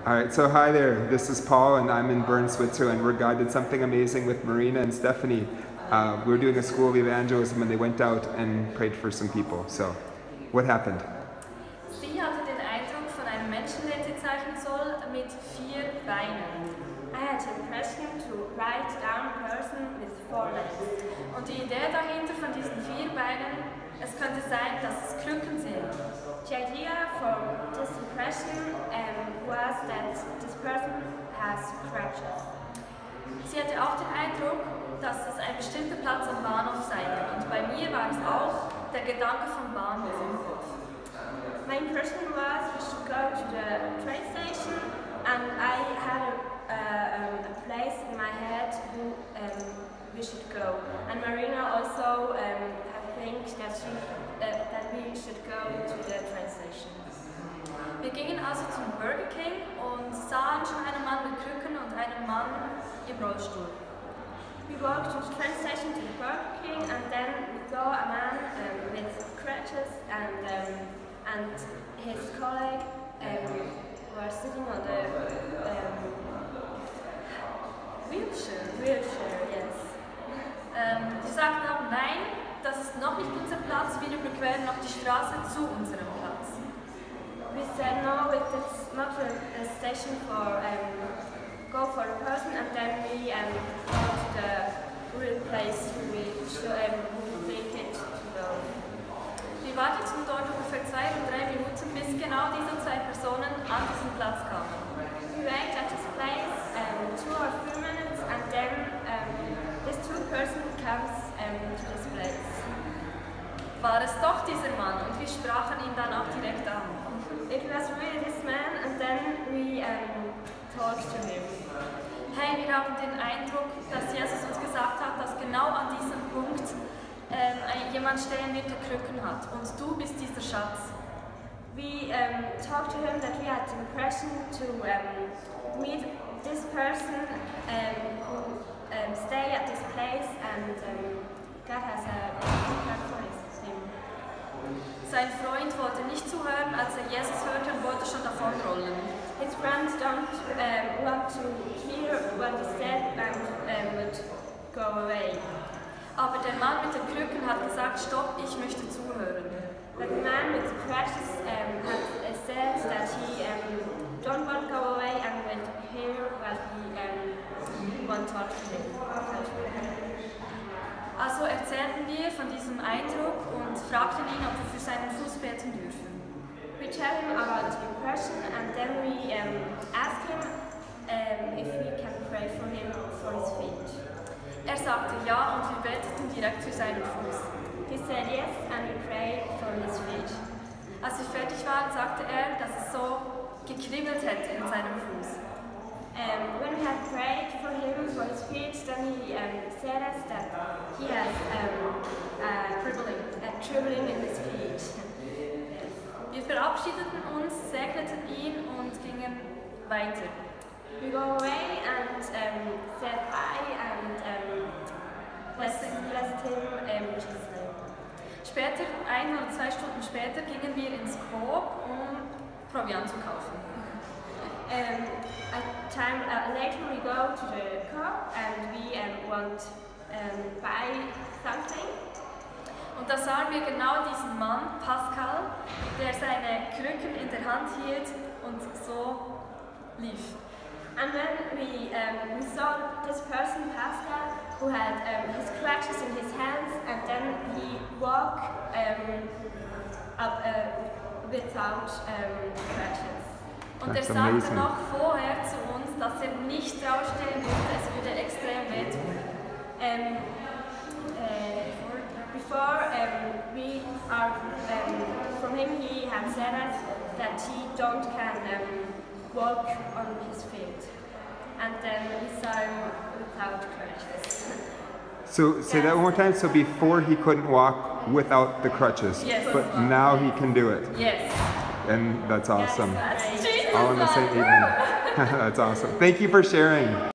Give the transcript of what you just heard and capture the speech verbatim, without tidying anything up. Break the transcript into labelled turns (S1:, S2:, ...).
S1: All right, so hi there. This is Paul, and I'm in Bern, Switzerland, where God did something amazing with Marina and Stephanie. Uh, we were doing a school of evangelism, and they went out and prayed for some people. So, what happened?
S2: Sie hatte den Eindruck von einem Menschen, den sie zeichnen soll, mit vier Beinen.
S3: I had the impression to write down a person with four legs.
S2: Und die Idee dahinter von diesen vier Beinen, es könnte sein, dass es Krücken sind.
S3: The idea for this impression um, was that this person has crutches.
S2: Sie hatte auch den Eindruck, dass es ein bestimmter Platz am Bahnhof sei. Und bei mir war es auch der Gedanke vom Bahnhof im Kopf.
S3: My impression was we should go to the train station, and I had a, uh, um, a place in my head who um, we should go. And Marina also um, had think that, she, uh, that we should go to the train station.
S2: Wir gingen also zum Burger King und sahen schon einen Mann mit Krücken und einen Mann im Rollstuhl.
S3: We walked to the train station to the Burger King, and then we saw a man um, with crutches, and um, and his colleague um, were sitting on the um,
S2: Wheelchair.
S3: wheelchair. Yes.
S2: Ähm, sie sagten aber nein, das ist noch nicht unser Platz, wir überqueren noch die Straße zu unserem Platz.
S3: We said no, it's not a, a station for um, go for a person, and then we um, go to the real place we should um, we think it to go.
S2: Wir warteten dort ungefähr zwei oder drei Minuten, bis genau diese zwei Personen an diesen Platz kamen.
S3: We wait at this place um, two or three minutes, and then um, this two person comes um, to this place.
S2: War es doch dieser Mann, und wir sprachen ihn dann auch direkt an.
S3: It was really this man, and then we um, talked to him.
S2: Hey, wir haben den Eindruck, dass Jesus uns gesagt hat, dass genau an diesem Punkt ähm, jemand stehen wird, der Krücken hat. Und du bist dieser Schatz.
S3: We um, talked to him that we had the impression to um, meet this person um, who um, stay at this place, and um, God has a plan for him.
S2: Sein Freund wollte nicht zuhören, als er Jesus hörte, und wollte schon davonrollen.
S3: His friends don't um, want to hear what he said and um, would go away.
S2: Aber der Mann mit den Krücken hat gesagt, stopp, ich möchte zuhören.
S3: But the man with the crutches um, had uh, said that he um, don't want to go away and would hear what he um, want to talk to him.
S2: Also erzählten wir von diesem Eindruck und fragten ihn, ob wir für seinen Fuß beten dürfen.
S3: We tell him about the impression, and then we um, ask him um, if we can pray for him for his feet.
S2: Er sagte ja, und wir beteten direkt für seinen Fuß.
S3: He said yes, and we prayed for his feet.
S2: Als wir fertig waren, sagte er, dass es so gekribbelt hätte in seinem Fuß.
S3: Um, when we had prayed for him for his feet, then he um, said us that he has um, a
S2: Kribbling.
S3: a trembling in his feet.
S2: Wir verabschiedeten uns, segneten ihn und gingen weiter.
S3: We go away and um, said bye and um, blessed, blessed him in Jesus' name.
S2: Später, ein oder zwei Stunden später, gingen wir ins Coop, um Proviant zu kaufen.
S3: Um, a time uh, later we go to the co-op and we um, want um, buy something.
S2: Und da sahen wir genau diesen Mann, Pascal, der seine Krücken in der Hand hielt und so lief.
S3: And then we, um, we saw this person, Pascal, who had um, his crutches in his hands, and then he walked um, up, uh, without um, crutches.
S2: Und
S1: That's
S2: er sagte
S1: amazing.
S2: noch vorher zu uns, dass er nicht draufstehen würde, es würde extrem wehtun.
S3: Um, uh, before um, we are, um, from him he had said us that he don't can um, walk on his feet. And then we saw him without crutches.
S1: So say that one more time. So before he couldn't walk without the crutches,
S2: Yes.
S1: but now he can do it,
S2: Yes.
S1: and that's awesome.
S2: That's Jesus.
S1: All in the same evening. That's awesome. Thank you for sharing.